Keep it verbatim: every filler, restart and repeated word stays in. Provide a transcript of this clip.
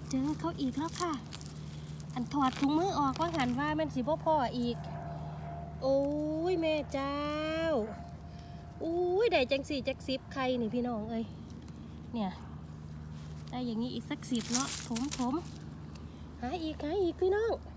เจอเขาอีกแล้วค่ะอันถอดถุงมือออกว่าหันว่ามันสิบ่พออีกโอ้ยแม่เจ้าอุ้ยได้จังสี่จักสิบใครนี่พี่น้องเอ้ยเนี่ยได้อย่างนี้อีกสักสิบเนาะผมผมหาอีกหาอีกพี่น้อง